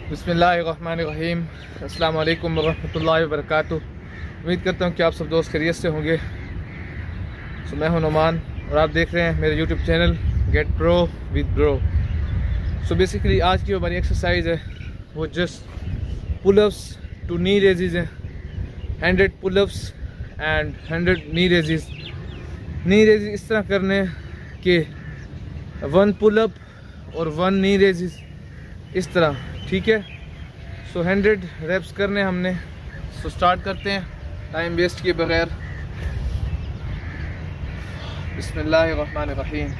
बिस्मिल्लाहिर्रहमानिर्रहीम। अस्सलाम वालेकुम वरहमतुल्लाहि वबरकातुहू। उम्मीद करता हूँ कि आप सब दोस्त खैरियत से होंगे। मैं हूँ नुमान और आप देख रहे हैं मेरे YouTube channel get pro with grow. Basically आज की हमारी एक्सरसाइज है वो just pullups two knee raises हैं। 100 pullups and 100 knee raises. Knee raises इस तरह करने कि 1 पुलअप और 1 नी रेजेस इस तरह, ठीक है। 100 रेप्स करने हमने। स्टार्ट करते हैं टाइम वेस्ट किए बगैर। बिस्मिल्लाहिर्रहमानिर्रहीम।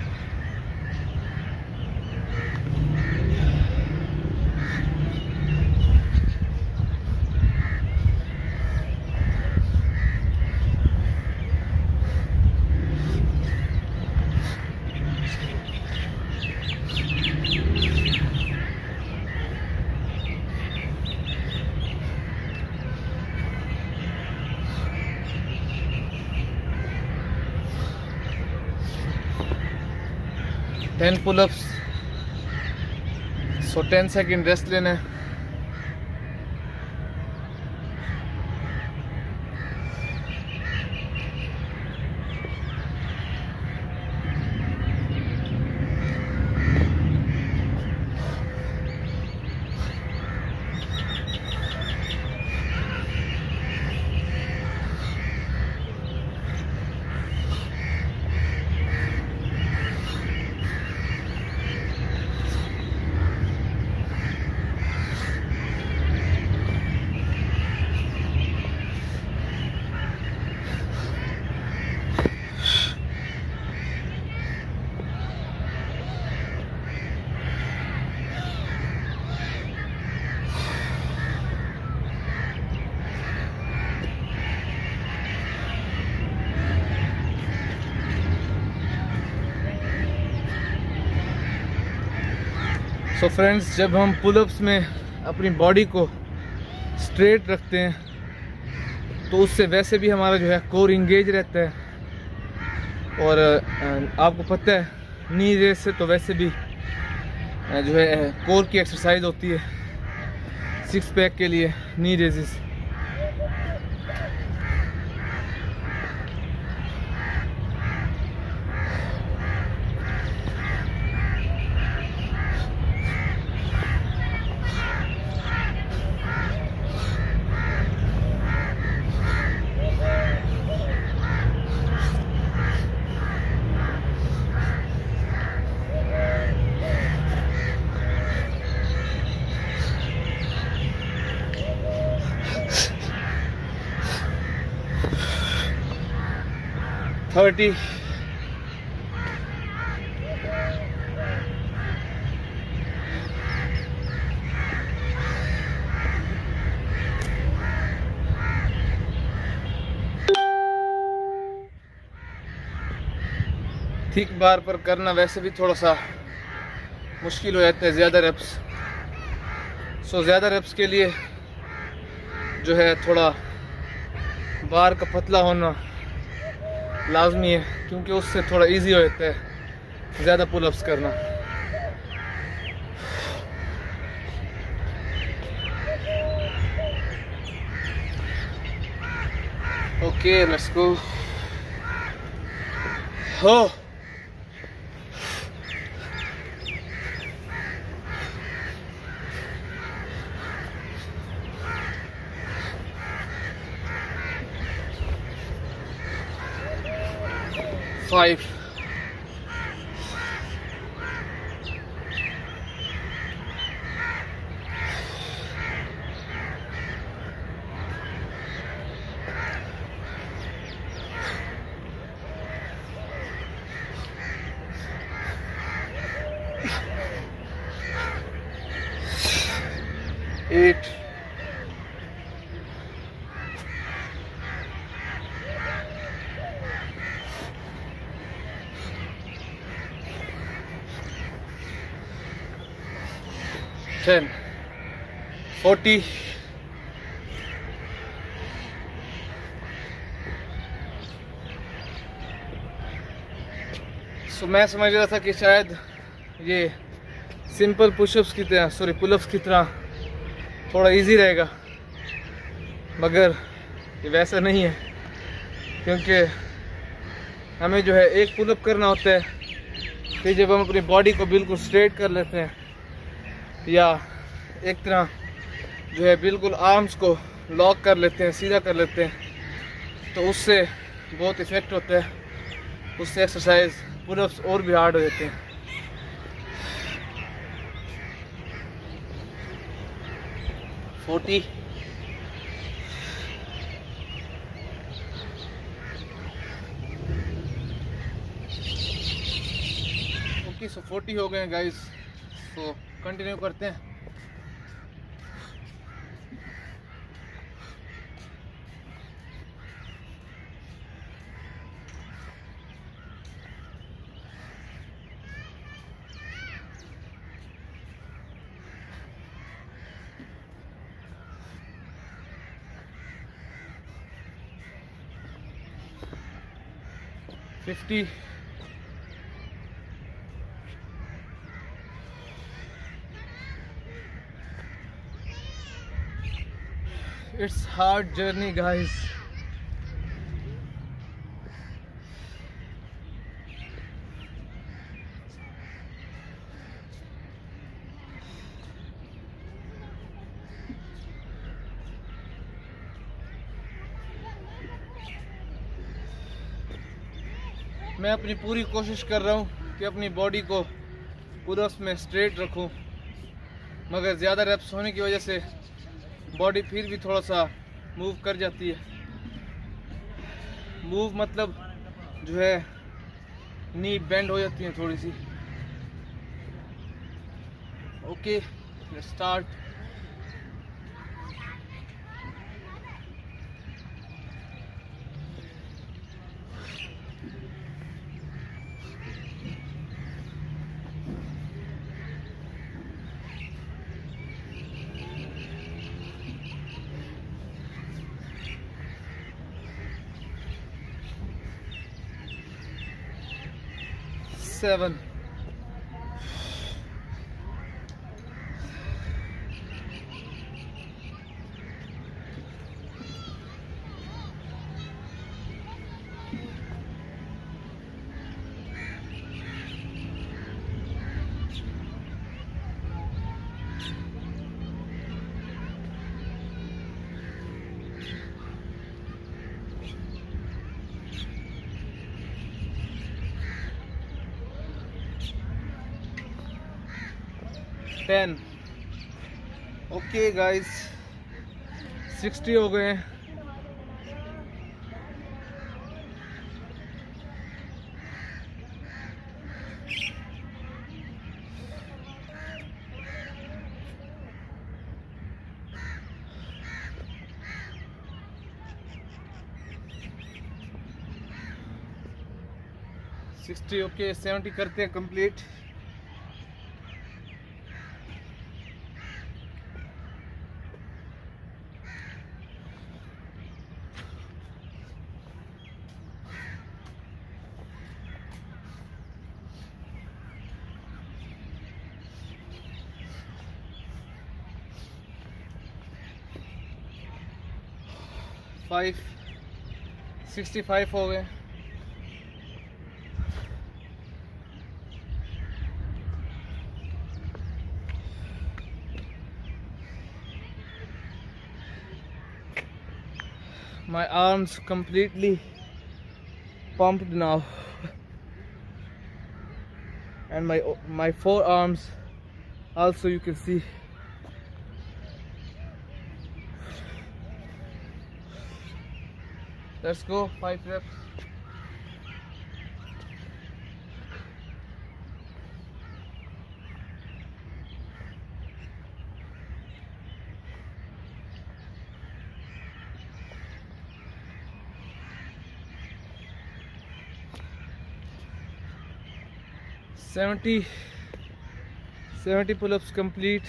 Ten pullups. 10 सेकेंड रेस्ट लेना है। फ्रेंड्स, जब हम पुलअप्स में अपनी बॉडी को स्ट्रेट रखते हैं तो उससे वैसे भी हमारा जो है कोर इंगेज रहता है। और आपको पता है नी रेस से तो वैसे भी जो है कोर की एक्सरसाइज होती है 6 पैक के लिए knee raises. Thirty. Thick bar पर करना वैसे भी थोड़ा सा मुश्किल हो जाता है ज़्यादा रेप्स। ज़्यादा रेप्स के लिए जो है थोड़ा बार का पतला होना लाजमी है, क्योंकि उससे थोड़ा इजी हो जाता है ज़्यादा पुलअप्स करना। Okay, let's go. हो 5 8 10 40 मैं समझ रहा था कि शायद ये सिंपल पुशअप्स की तरह पुलअप्स की तरह थोड़ा इजी रहेगा, मगर ये वैसा नहीं है, क्योंकि हमें जो है एक पुलअप करना होता है, फिर जब हम अपनी बॉडी को बिल्कुल स्ट्रेट कर लेते हैं या एक तरह जो है बिल्कुल आर्म्स को लॉक कर लेते हैं, सीधा कर लेते हैं, तो उससे बहुत इफ़ेक्ट होता है, उससे एक्सरसाइज पुलअप्स और भी हार्ड हो जाते हैं। ओके, सो 40 हो गए गाइस, तो कंटिन्यू करते हैं। It's hard journey, guys. मैं अपनी पूरी कोशिश कर रहा हूँ कि अपनी बॉडी को पुलअप्स में स्ट्रेट रखूँ, मगर ज़्यादा रेप्स होने की वजह से बॉडी फिर भी थोड़ा सा मूव कर जाती है। मूव मतलब जो है नी बेंड हो जाती है थोड़ी सी। Okay, let's start. Seven. Okay guys, 60 हो गए हैं। ओके, 70 करते हैं कंप्लीट। फाइव 65 हो गए। My arms completely pumped now, and my forearms also, you can see. Let's go, 5 reps. Seventy pull-ups complete.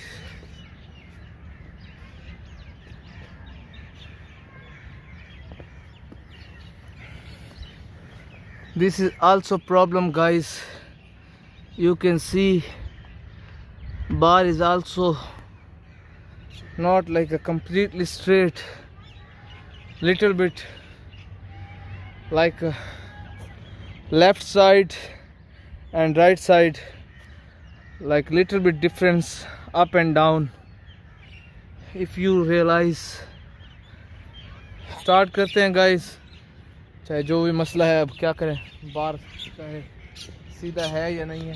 This is also problem, guys. You can see bar is also not like a completely straight, little bit like a left side and right side, like little bit difference up and down. If you realize, start करते हैं guys, चाहे जो भी मसला है, अब क्या करें, बार चाहे सीधा है या नहीं है।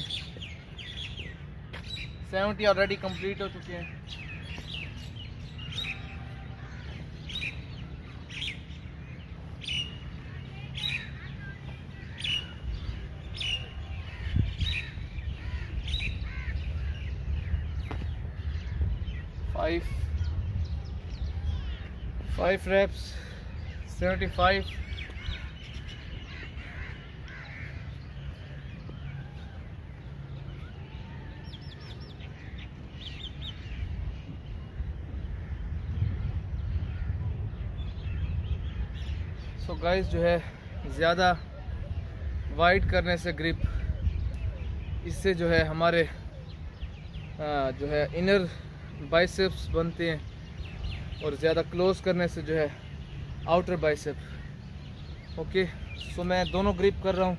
70 ऑलरेडी कंप्लीट हो चुके हैं। Five reps, 75. सो गाइस जो है, ज़्यादा वाइड करने से ग्रिप, इससे जो है हमारे जो है इनर बाइसेप्स बनते हैं, और ज़्यादा क्लोज करने से जो है आउटर बाइसेप। ओके, सो मैं दोनों ग्रिप कर रहा हूँ।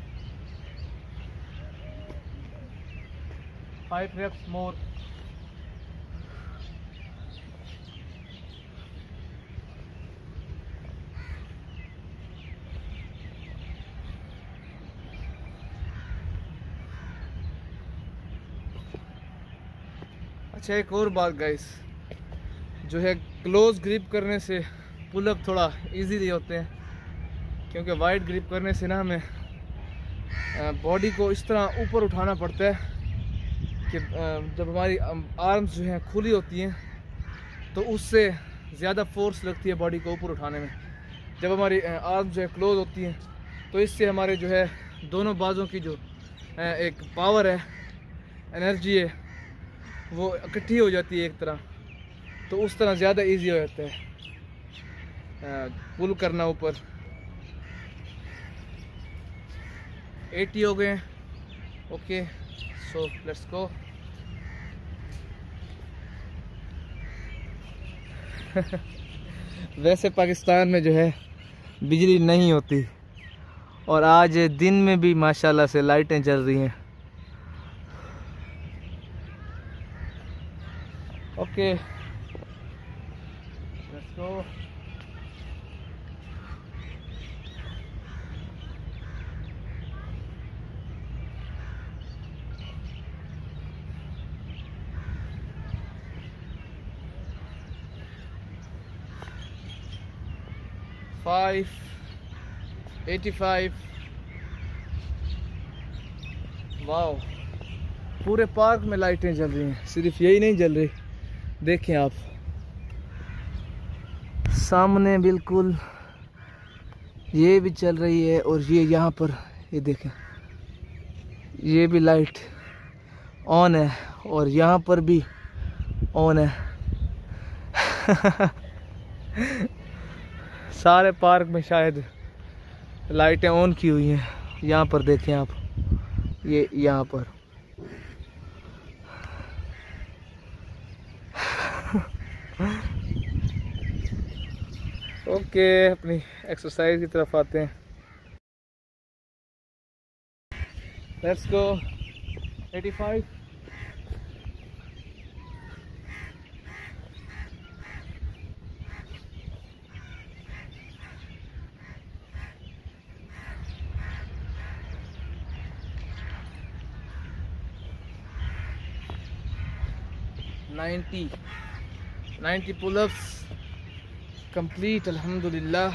5 reps more। अच्छा, एक और बात गाइस, जो है क्लोज ग्रिप करने से पुलअप थोड़ा इजीली होते हैं, क्योंकि वाइड ग्रिप करने से ना हमें बॉडी को इस तरह ऊपर उठाना पड़ता है कि जब हमारी आर्म्स जो हैं खुली होती हैं तो उससे ज़्यादा फोर्स लगती है बॉडी को ऊपर उठाने में। जब हमारी आर्म्स जो है क्लोज होती हैं तो इससे हमारे जो है दोनों बाजों की जो एक पावर है, एनर्जी है, वो इकट्ठी हो जाती है एक तरह, तो उस तरह ज़्यादा इजी हो जाता है पुल करना ऊपर। 80 हो गए। Okay, so let's go. वैसे पाकिस्तान में जो है बिजली नहीं होती, और आज दिन में भी माशाल्लाह से लाइटें जल रही हैं। Okay, let's go. Five, 85। Wow, पूरे पार्क में लाइटें जल रही हैं, सिर्फ यही नहीं जल रही, देखें आप सामने बिल्कुल ये भी चल रही है, और ये यहाँ पर ये देखें, ये भी लाइट ऑन है, और यहाँ पर भी ऑन है। सारे पार्क में शायद लाइटें ऑन की हुई हैं। यहाँ पर देखें आप, ये यहाँ पर ओके, अपनी एक्सरसाइज की तरफ आते हैं। Let's go. 85। $90 pull-ups complete, alhamdulillah।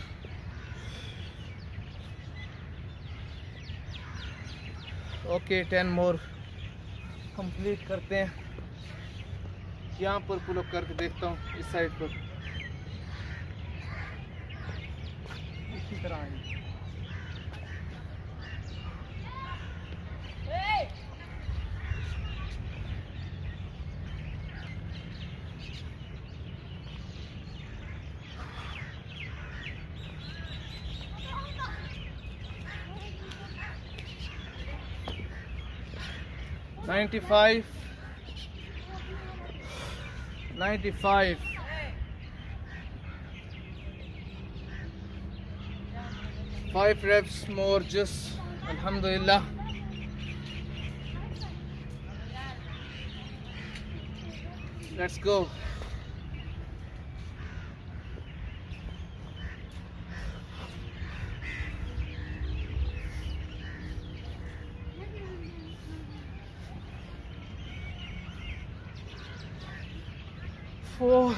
Okay, 10 more complete करते हैं। यहाँ पर पुल अप करके देखता हूँ, इस साइड पर इसी तरह आएंगे। $95, 95. Five reps more, just alhamdulillah. Let's go. Four,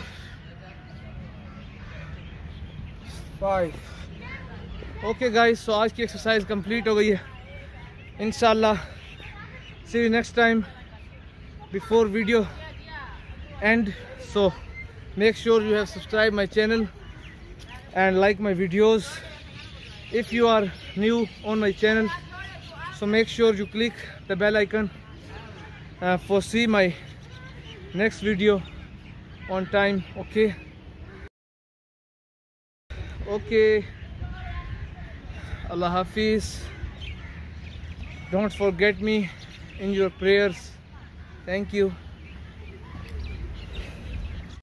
5. Okay guys, so आज की एक्सरसाइज कंप्लीट हो गई है इंशाल्लाह. See you next time before video end. So make sure you have subscribed my channel and like my videos. If you are new on my channel, so make sure you click the bell icon for see my next video on time. Okay, Allah Hafiz. Don't forget me in your prayers. Thank you.